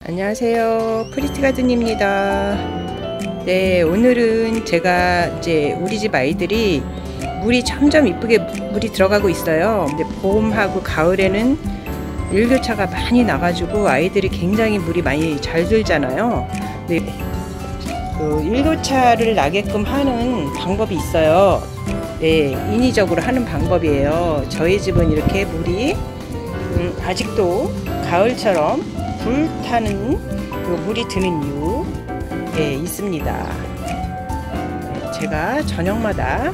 안녕하세요, 프리티가든입니다. 네, 오늘은 제가 이제 우리 집 아이들이 물이 점점 이쁘게 물이 들어가고 있어요. 근데 봄하고 가을에는 일교차가 많이 나가지고 아이들이 굉장히 물이 많이 잘 들잖아요. 네, 그 일교차를 나게끔 하는 방법이 있어요. 네, 인위적으로 하는 방법이에요. 저희 집은 이렇게 물이 아직도 가을처럼 불타는 물이 드는 이유 있습니다. 제가 저녁마다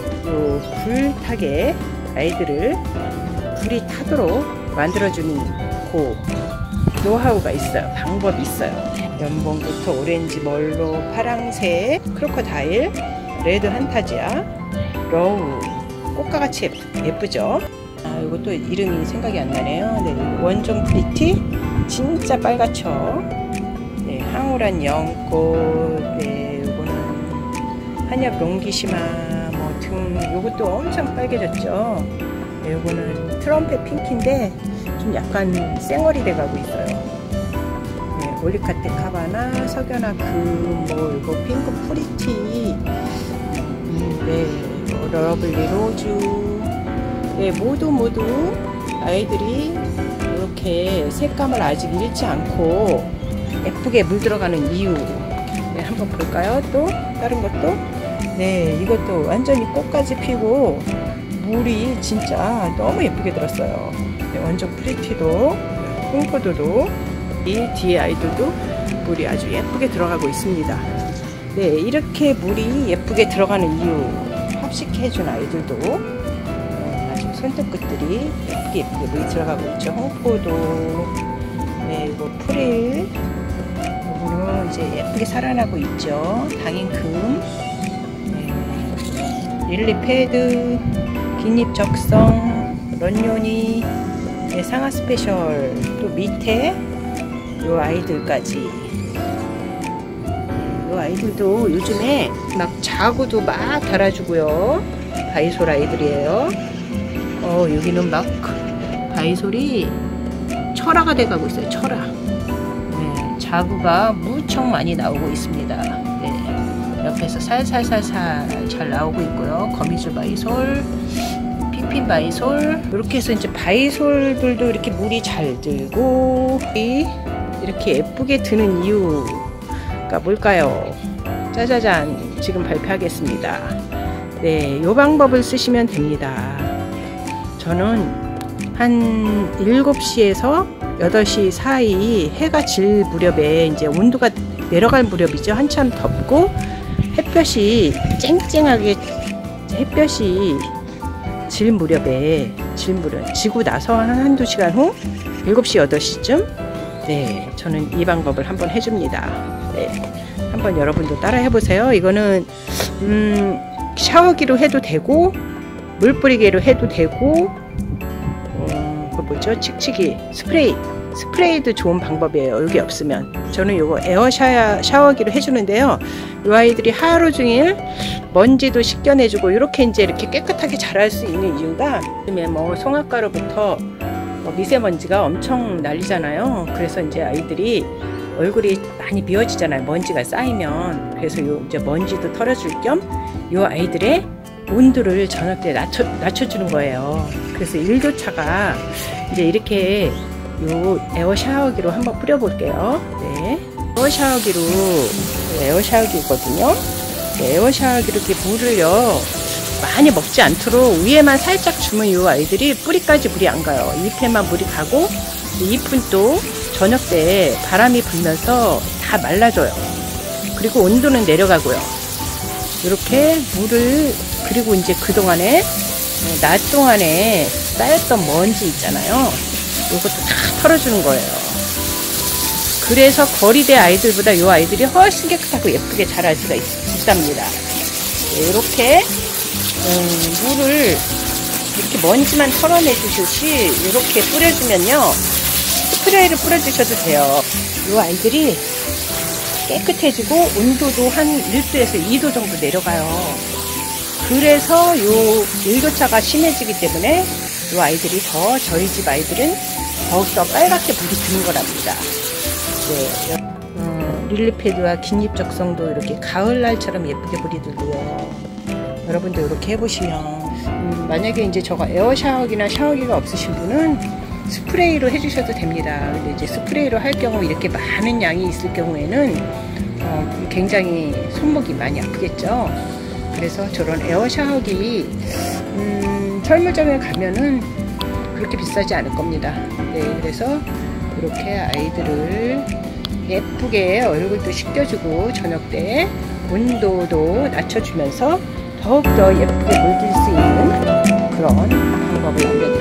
불타게 아이들을 불이 타도록 만들어주는 그 노하우가 있어요. 방법이 있어요. 연봉부터 오렌지, 멀로, 파랑색, 크로커다일, 레드 한타지아, 러우, 꽃가같이 예쁘죠? 이것도 이름이 생각이 안 나네요. 네, 원종 프리티, 진짜 빨갛죠. 네, 황홀한 연꽃, 네, 요거는 한엽 롱기시마, 뭐 등, 요것도 엄청 빨개졌죠. 네, 요거는 트럼펫 핑크인데 좀 약간 쌩얼이 돼가고 있어요. 네, 올리카테 카바나, 석연아 뭐 요거 핑크 프리티, 네, 러블리 로즈. 네, 모두 아이들이 이렇게 색감을 아직 잃지 않고 예쁘게 물 들어가는 이유, 네, 한번 볼까요? 또 다른 것도, 네, 이것도 완전히 꽃까지 피고 물이 진짜 너무 예쁘게 들었어요. 네, 원종 프리티도, 콩코도도, 이 뒤에 아이들도 물이 아주 예쁘게 들어가고 있습니다. 네, 이렇게 물이 예쁘게 들어가는 이유, 합식해준 아이들도 손톱끝들이 예쁘게 물이 들어가고 있죠. 홍포도, 네, 이거 프릴, 이거는 이제 예쁘게 살아나고 있죠. 당인금, 네, 릴리 패드, 긴잎 적성, 런요니, 네, 상하 스페셜, 또 밑에 요 아이들까지. 요 아이들도 요즘에 막 자구도 막 달아주고요. 바이솔 아이들이에요. 여기는 막 바이솔이 철화가 돼가고 있어요. 철화. 네, 자구가 무척 많이 나오고 있습니다. 네, 옆에서 살살살살 잘 나오고 있고요. 거미줄 바이솔, 핑핀 바이솔, 이렇게 해서 이제 바이솔들도 이렇게 물이 잘 들고 이렇게 예쁘게 드는 이유가 뭘까요? 짜자잔, 지금 발표하겠습니다. 네, 이 방법을 쓰시면 됩니다. 저는 한 7시에서 8시 사이 해가 질 무렵에 이제 온도가 내려갈 무렵이죠. 한참 덥고 햇볕이 쨍쨍하게 햇볕이 질 무렵에 지고 나서 한두 시간 후 7시 8시쯤 네, 저는 이 방법을 한번 해줍니다. 네, 한번 여러분도 따라 해보세요. 이거는 샤워기로 해도 되고 물뿌리개로 해도 되고, 그 뭐죠? 칙칙이 스프레이도 좋은 방법이에요. 여기 없으면. 저는 요거 에어 샤워기로 해주는데요. 이 아이들이 하루 종일 먼지도 씻겨내주고 이렇게 이제 이렇게 깨끗하게 자랄 수 있는 이유가, 요즘에 뭐 송악가루부터 미세먼지가 엄청 날리잖아요. 그래서 이제 아이들이 얼굴이 많이 비어지잖아요. 먼지가 쌓이면. 그래서 요 이제 먼지도 털어줄 겸 요 아이들의 온도를 저녁 때 낮춰주는 거예요. 그래서 일교차가 이제 이렇게 요 에어 샤워기로 한번 뿌려볼게요. 네, 에어 샤워기거든요. 네, 에어 샤워기로 이렇게 물을요 많이 먹지 않도록 위에만 살짝 주면 요 아이들이 뿌리까지 물이 안 가요. 잎에만 물이 가고 잎은 또 저녁 때 바람이 불면서 다 말라져요. 그리고 온도는 내려가고요. 이렇게 물을, 그리고 이제 그동안에 낮 동안에 쌓였던 먼지 있잖아요. 이것도 다 털어주는 거예요. 그래서 거리대 아이들보다 이 아이들이 훨씬 깨끗하고 예쁘게 자랄 수가 있답니다. 이렇게 물을 이렇게 먼지만 털어내 주듯이 이렇게 뿌려주면요, 스프레이를 뿌려주셔도 돼요. 이 아이들이 깨끗해지고 온도도 한 1도에서 2도 정도 내려가요. 그래서 요 일교차가 심해지기 때문에 요 아이들이 저희 집 아이들은 더욱더 빨갛게 물이 드는 거랍니다. 릴리 패드와 긴잎 적성도 이렇게 가을날처럼 예쁘게 뿌리들고요. 여러분도 이렇게 해보시면 만약에 이제 저거 에어 샤워기나 샤워기가 없으신 분은 스프레이로 해주셔도 됩니다. 근데 이제 스프레이로 할 경우 이렇게 많은 양이 있을 경우에는 굉장히 손목이 많이 아프겠죠. 그래서 저런 에어 샤워기 철물점에 가면은 그렇게 비싸지 않을 겁니다. 네, 그래서 이렇게 아이들을 예쁘게 얼굴도 씻겨주고 저녁 때 온도도 낮춰주면서 더욱더 예쁘게 물들 수 있는 그런 방법을 알려드립니다.